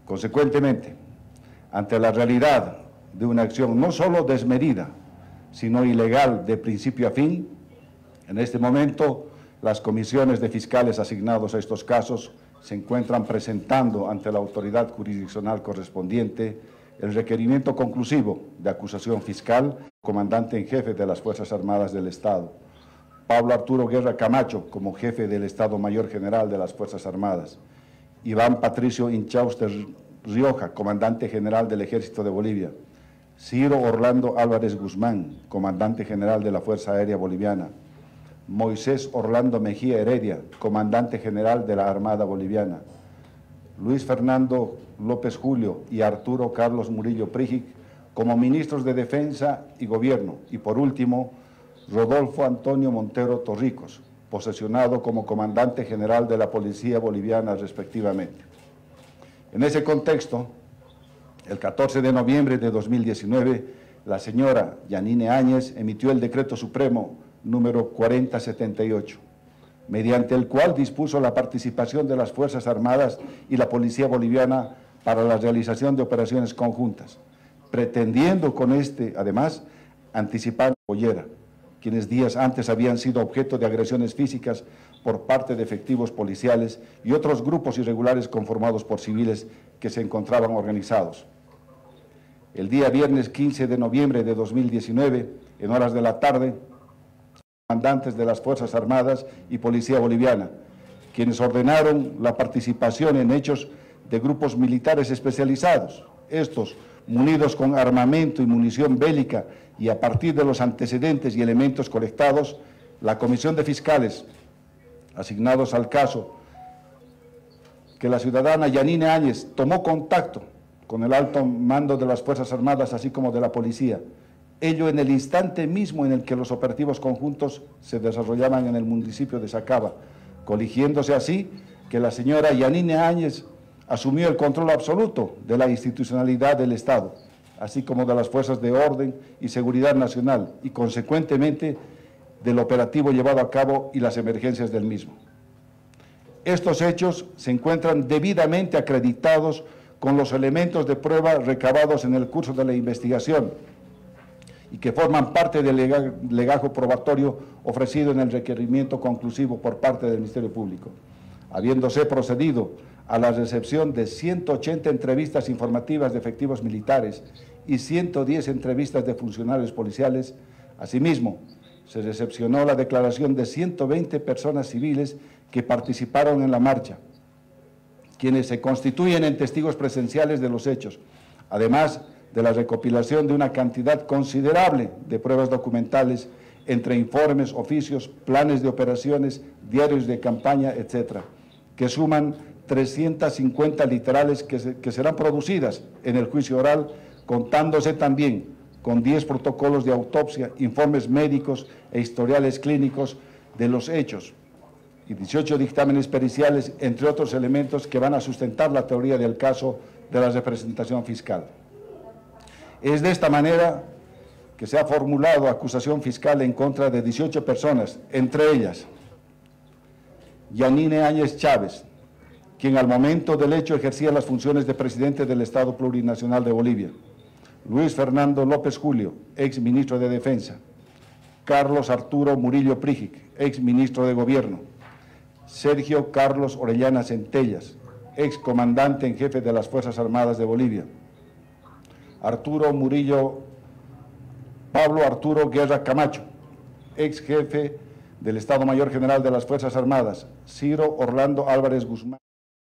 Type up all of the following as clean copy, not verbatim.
Consecuentemente, ante la realidad de una acción no solo desmedida, sino ilegal de principio a fin, en este momento las comisiones de fiscales asignados a estos casos se encuentran presentando ante la autoridad jurisdiccional correspondiente el requerimiento conclusivo de acusación fiscal, comandante en jefe de las Fuerzas Armadas del Estado, Pablo Arturo Guerra Camacho como jefe del Estado Mayor General de las Fuerzas Armadas, Iván Patricio Inchauster Rioja, comandante general del Ejército de Bolivia, Ciro Orlando Álvarez Guzmán, comandante general de la Fuerza Aérea Boliviana, Moisés Orlando Mejía Heredia, comandante general de la Armada Boliviana, Luis Fernando López Julio y Arturo Carlos Murillo Prígic como ministros de Defensa y Gobierno, y por último, Rodolfo Antonio Montero Torricos, posesionado como comandante general de la Policía Boliviana respectivamente. En ese contexto, el 14 de noviembre de 2019, la señora Yanine Áñez emitió el Decreto Supremo número 4078, mediante el cual dispuso la participación de las Fuerzas Armadas y la Policía Boliviana para la realización de operaciones conjuntas, pretendiendo con este, además, anticipar a Boyera, quienes días antes habían sido objeto de agresiones físicas por parte de efectivos policiales y otros grupos irregulares conformados por civiles que se encontraban organizados. El día viernes 15 de noviembre de 2019, en horas de la tarde, comandantes de las Fuerzas Armadas y Policía Boliviana, quienes ordenaron la participación en hechos de grupos militares especializados, estos munidos con armamento y munición bélica, y a partir de los antecedentes y elementos colectados, la Comisión de Fiscales asignados al caso, que la ciudadana Yanine Áñez tomó contacto con el alto mando de las Fuerzas Armadas, así como de la Policía, ello en el instante mismo en el que los operativos conjuntos se desarrollaban en el municipio de Sacaba, coligiéndose así que la señora Yanine Áñez asumió el control absoluto de la institucionalidad del Estado, así como de las fuerzas de orden y seguridad nacional, y consecuentemente del operativo llevado a cabo y las emergencias del mismo. Estos hechos se encuentran debidamente acreditados con los elementos de prueba recabados en el curso de la investigación y que forman parte del legajo probatorio ofrecido en el requerimiento conclusivo por parte del Ministerio Público, habiéndose procedido a la recepción de 180 entrevistas informativas de efectivos militares y 110 entrevistas de funcionarios policiales. Asimismo, se recepcionó la declaración de 120 personas civiles que participaron en la marcha, quienes se constituyen en testigos presenciales de los hechos, además de la recopilación de una cantidad considerable de pruebas documentales entre informes, oficios, planes de operaciones, diarios de campaña, etcétera, que suman 350 literales que serán producidas en el juicio oral, contándose también con 10 protocolos de autopsia, informes médicos e historiales clínicos de los hechos y 18 dictámenes periciales, entre otros elementos que van a sustentar la teoría del caso de la representación fiscal. Es de esta manera que se ha formulado acusación fiscal en contra de 18 personas, entre ellas Yanine Áñez Chávez, quien al momento del hecho ejercía las funciones de presidente del Estado Plurinacional de Bolivia, Luis Fernando López Julio, ex ministro de Defensa, Carlos Arturo Murillo Prígic, ex ministro de Gobierno, Sergio Carlos Orellana Centellas, ex comandante en jefe de las Fuerzas Armadas de Bolivia, Pablo Arturo Guerra Camacho, ex jefe del Estado Mayor General de las Fuerzas Armadas, Ciro Orlando Álvarez Guzmán.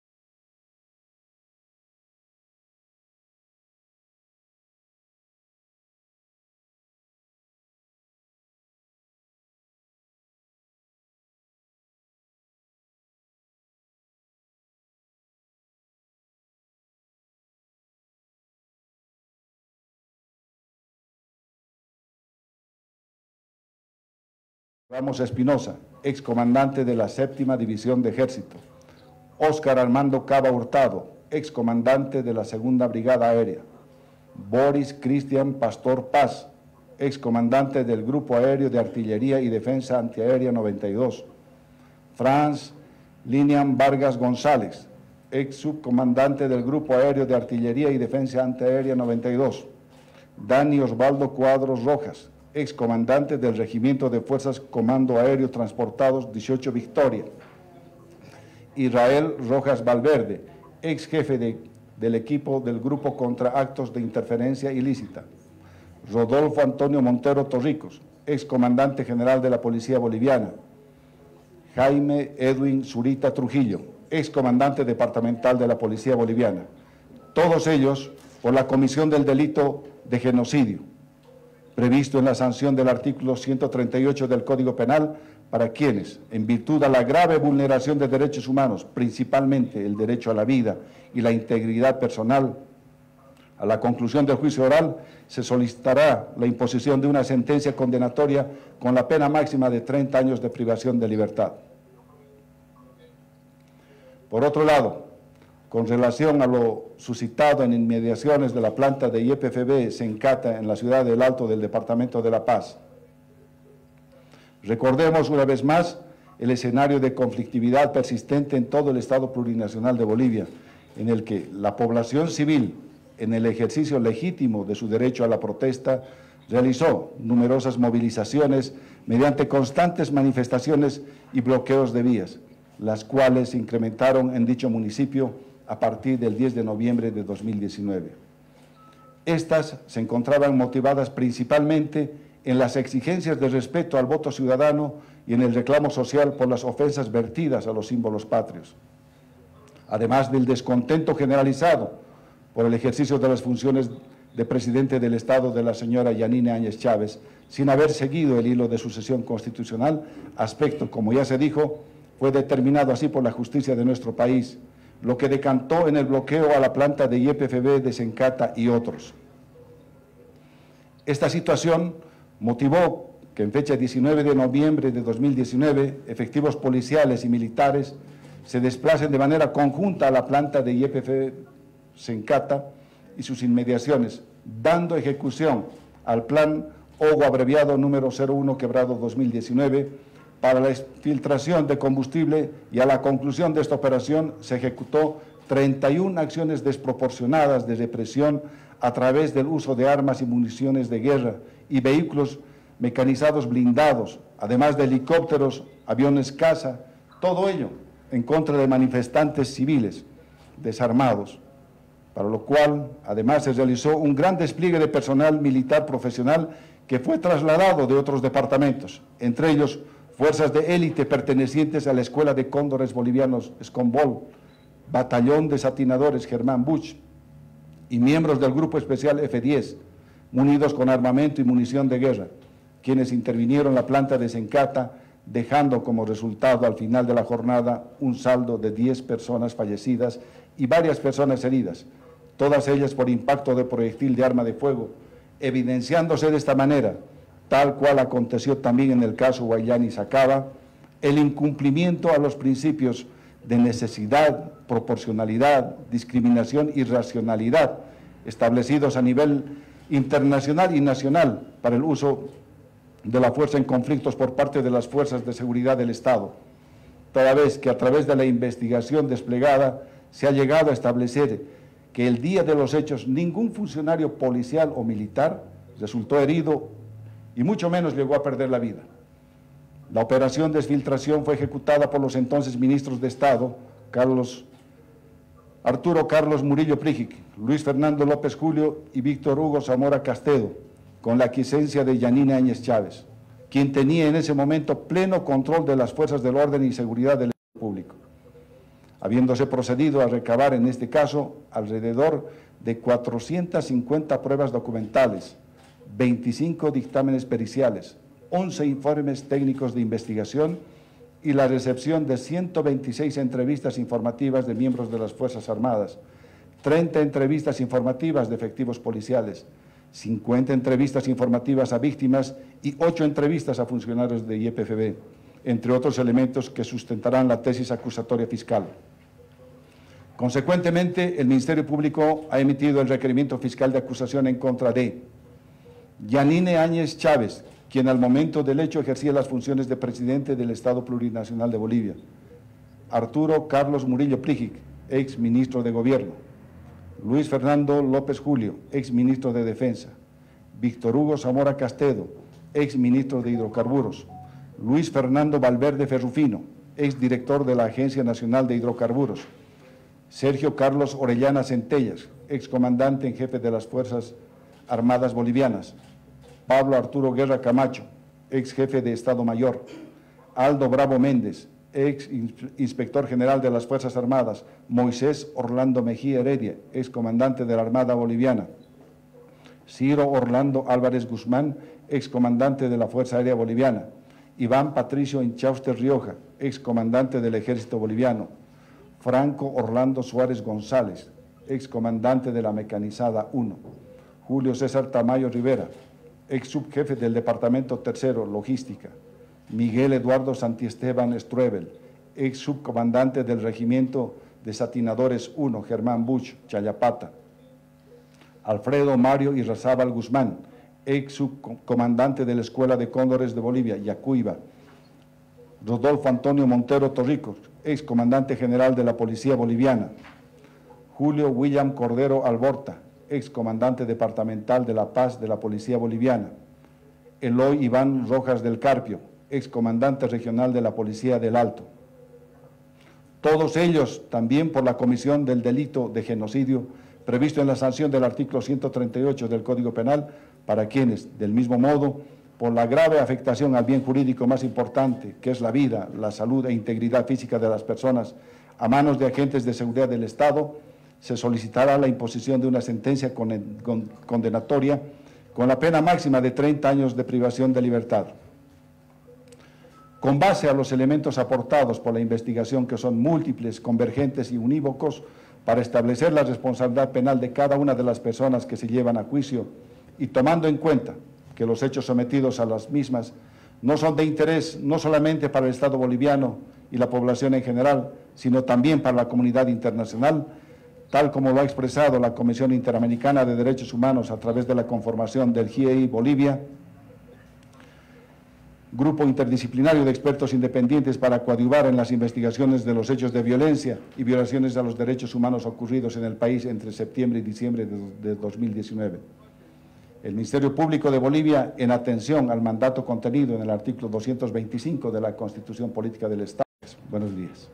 Ramos Espinosa, excomandante de la 7ª División de Ejército, Óscar Armando Cava Hurtado, excomandante de la 2ª Brigada Aérea, Boris Cristian Pastor Paz, excomandante del Grupo Aéreo de Artillería y Defensa Antiaérea 92, Franz Linian Vargas González, ex subcomandante del Grupo Aéreo de Artillería y Defensa Antiaérea 92. Dani Osvaldo Cuadros Rojas, ex comandante del Regimiento de Fuerzas Comando Aéreo Transportados 18 Victoria. Israel Rojas Valverde, ex jefe del equipo del Grupo contra Actos de Interferencia Ilícita. Rodolfo Antonio Montero Torricos, ex comandante general de la Policía Boliviana. Jaime Edwin Zurita Trujillo, ex comandante departamental de la Policía Boliviana. Todos ellos por la comisión del delito de genocidio, previsto en la sanción del artículo 138 del Código Penal, para quienes, en virtud de la grave vulneración de derechos humanos, principalmente el derecho a la vida y la integridad personal, a la conclusión del juicio oral, se solicitará la imposición de una sentencia condenatoria con la pena máxima de 30 años de privación de libertad. Por otro lado, con relación a lo suscitado en inmediaciones de la planta de YPFB Sencata en la ciudad del Alto del Departamento de La Paz, recordemos una vez más el escenario de conflictividad persistente en todo el Estado plurinacional de Bolivia, en el que la población civil, en el ejercicio legítimo de su derecho a la protesta, realizó numerosas movilizaciones mediante constantes manifestaciones y bloqueos de vías, las cuales se incrementaron en dicho municipio a partir del 10 de noviembre de 2019. Estas se encontraban motivadas principalmente en las exigencias de respeto al voto ciudadano y en el reclamo social por las ofensas vertidas a los símbolos patrios, además del descontento generalizado por el ejercicio de las funciones de presidente del Estado de la señora Yanine Áñez Chávez, sin haber seguido el hilo de sucesión constitucional, aspecto, como ya se dijo, fue determinado así por la justicia de nuestro país, lo que decantó en el bloqueo a la planta de YPFB de Sencata y otros. Esta situación motivó que en fecha 19 de noviembre de 2019, efectivos policiales y militares se desplacen de manera conjunta a la planta de YPFB Sencata y sus inmediaciones, dando ejecución al plan OGO abreviado número 01/2019 para la filtración de combustible, y a la conclusión de esta operación se ejecutó 31 acciones desproporcionadas de represión a través del uso de armas y municiones de guerra y vehículos mecanizados blindados, además de helicópteros, aviones caza, todo ello en contra de manifestantes civiles desarmados, para lo cual además se realizó un gran despliegue de personal militar profesional que fue trasladado de otros departamentos, entre ellos fuerzas de élite pertenecientes a la Escuela de Cóndores Bolivianos Escombol, Batallón de Satinadores Germán Buch y miembros del Grupo Especial F-10, munidos con armamento y munición de guerra, quienes intervinieron en la planta de Sencata, dejando como resultado al final de la jornada un saldo de 10 personas fallecidas y varias personas heridas, todas ellas por impacto de proyectil de arma de fuego, evidenciándose de esta manera, tal cual aconteció también en el caso Guayani Sacaba, el incumplimiento a los principios de necesidad, proporcionalidad, discriminación y racionalidad establecidos a nivel internacional y nacional para el uso de la fuerza en conflictos por parte de las fuerzas de seguridad del Estado, toda vez que a través de la investigación desplegada se ha llegado a establecer que el día de los hechos ningún funcionario policial o militar resultó herido y mucho menos llegó a perder la vida. La operación de exfiltración fue ejecutada por los entonces ministros de Estado, Arturo Carlos Murillo Prígic, Luis Fernando López Julio y Víctor Hugo Zamora Castedo, con la aquiescencia de Yanine Áñez Chávez, quien tenía en ese momento pleno control de las fuerzas del orden y seguridad del Estado público, habiéndose procedido a recabar en este caso alrededor de 450 pruebas documentales, 25 dictámenes periciales, 11 informes técnicos de investigación y la recepción de 126 entrevistas informativas de miembros de las Fuerzas Armadas, 30 entrevistas informativas de efectivos policiales, 50 entrevistas informativas a víctimas y 8 entrevistas a funcionarios de YPFB, entre otros elementos que sustentarán la tesis acusatoria fiscal. Consecuentemente, el Ministerio Público ha emitido el requerimiento fiscal de acusación en contra de Yanine Áñez Chávez, quien al momento del hecho ejercía las funciones de presidente del Estado Plurinacional de Bolivia; Arturo Carlos Murillo Prígic, ex ministro de Gobierno; Luis Fernando López Julio, ex ministro de Defensa; Víctor Hugo Zamora Castedo, ex ministro de Hidrocarburos; Luis Fernando Valverde Ferrufino, ex director de la Agencia Nacional de Hidrocarburos; Sergio Carlos Orellana Centellas, ex comandante en jefe de las Fuerzas Armadas Bolivianas; Pablo Arturo Guerra Camacho, ex jefe de Estado Mayor; Aldo Bravo Méndez, ex inspector general de las Fuerzas Armadas; Moisés Orlando Mejía Heredia, ex comandante de la Armada Boliviana; Ciro Orlando Álvarez Guzmán, ex comandante de la Fuerza Aérea Boliviana; Iván Patricio Inchauste Rioja, ex comandante del Ejército Boliviano; Franco Orlando Suárez González, ex comandante de la Mecanizada 1; Julio César Tamayo Rivera, ex subjefe del Departamento Tercero, Logística; Miguel Eduardo Santiesteban Struebel, ex subcomandante del Regimiento de Satinadores 1, Germán Buch, Chayapata; Alfredo Mario Irrazábal Guzmán, ex subcomandante de la Escuela de Cóndores de Bolivia, Yacuiba; Rodolfo Antonio Montero Torricos, ex comandante general de la Policía Boliviana; Julio William Cordero Alborta, ex comandante departamental de La Paz de la Policía Boliviana; Eloy Iván Rojas del Carpio, ex comandante regional de la Policía del Alto. Todos ellos también por la comisión del delito de genocidio previsto en la sanción del artículo 138 del Código Penal, para quienes, del mismo modo, por la grave afectación al bien jurídico más importante, que es la vida, la salud e integridad física de las personas, a manos de agentes de seguridad del Estado, se solicitará la imposición de una sentencia condenatoria con la pena máxima de 30 años de privación de libertad. Con base a los elementos aportados por la investigación, que son múltiples, convergentes y unívocos, para establecer la responsabilidad penal de cada una de las personas que se llevan a juicio, y tomando en cuenta que los hechos sometidos a las mismas no son de interés no solamente para el Estado boliviano y la población en general, sino también para la comunidad internacional, tal como lo ha expresado la Comisión Interamericana de Derechos Humanos a través de la conformación del GIEI Bolivia, Grupo Interdisciplinario de Expertos Independientes para coadyuvar en las investigaciones de los hechos de violencia y violaciones a los derechos humanos ocurridos en el país entre septiembre y diciembre de 2019. El Ministerio Público de Bolivia, en atención al mandato contenido en el artículo 225 de la Constitución Política del Estado. Buenos días.